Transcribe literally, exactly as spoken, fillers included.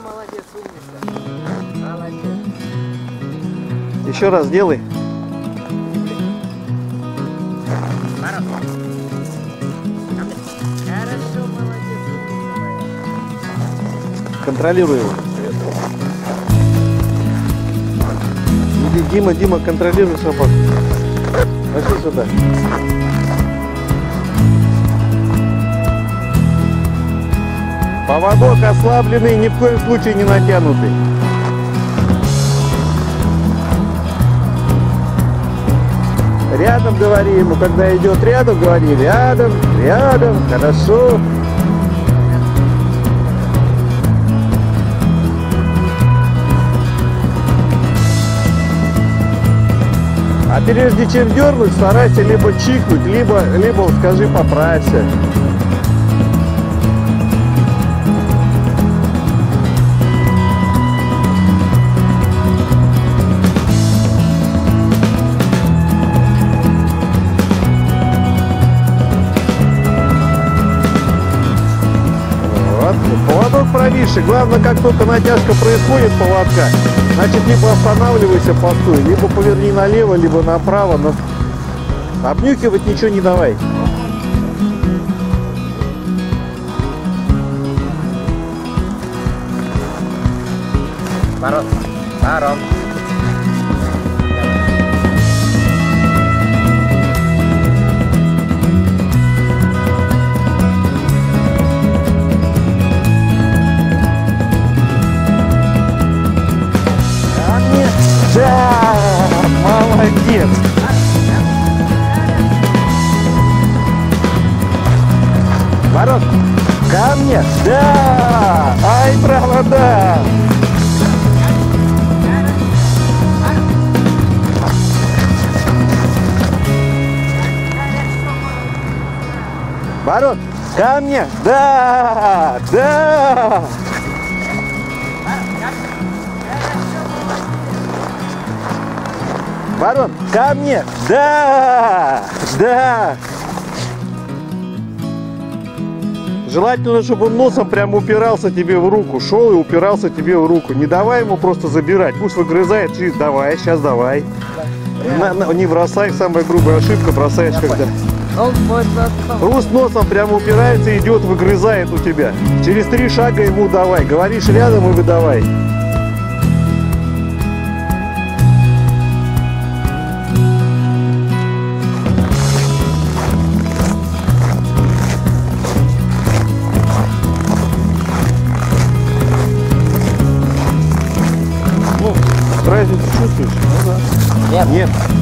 молодец, умница. Молодец. Еще раз делай. Хорошо, молодец, умница. Контролируй его. Дима, Дима, контролируй собаку. Пошли сюда. Поводок ослабленный, ни в коем случае не натянутый. Рядом говори ему, когда идет рядом, говори рядом, рядом, хорошо. А прежде чем дернуть, старайся либо чихнуть, либо, либо скажи поправься. Вот. Поводок провисший. Главное, как только натяжка происходит поводка, значит, либо останавливайся, постой, либо поверни налево, либо направо, но обнюхивать ничего не давай. Барон, барон. Да, молодец. Ворот, ко мне. Да, ай, браво, да. Ворот, ко мне. Да, да. Барон, ко мне! Да! Да! Желательно, чтобы он носом прям упирался тебе в руку. Шел и упирался тебе в руку. Не давай ему просто забирать. Пусть выгрызает. Давай, сейчас давай. На, на, не бросай. Самая грубая ошибка. Бросаешь, когда... Хруст носом прямо упирается и идет, выгрызает у тебя. Через три шага ему давай. Говоришь рядом и выдавай. Разницу чувствуешь? Ну, да. Нет. Нет.